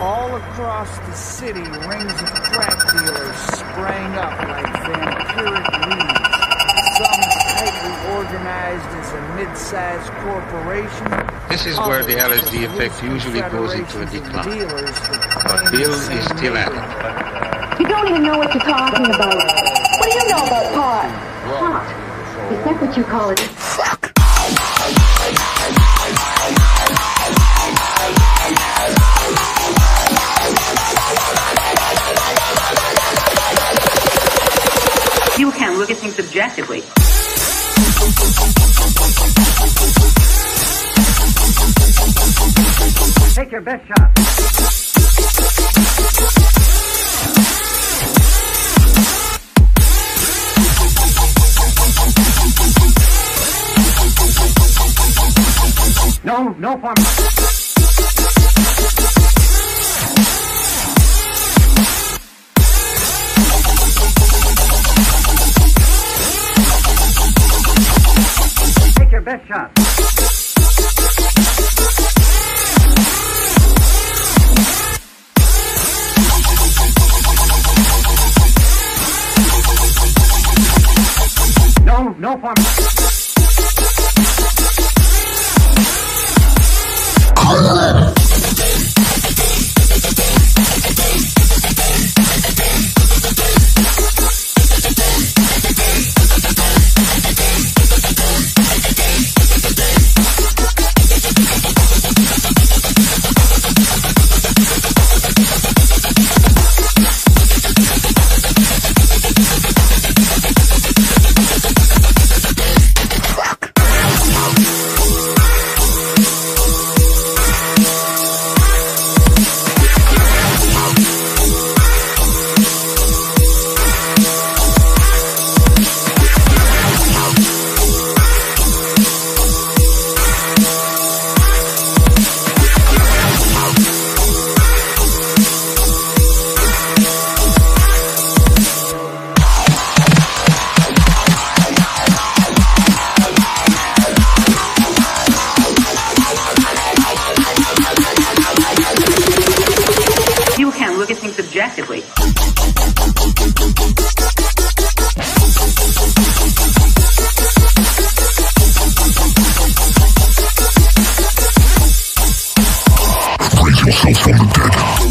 All across the city, rings of crack dealers sprang up like vampiric weeds. Some tightly organized as a mid-sized corporation. This is where the LSD effect usually goes into a decline. But Bill is still at it. You don't even know what you're talking about. What do you know about pot? Pot? Is that what you call it? Fuck. You can't look at things objectively. Take your best shot. No farm. Take your best shot. No farm. You can't look at things objectively. Raise yourself from the dead.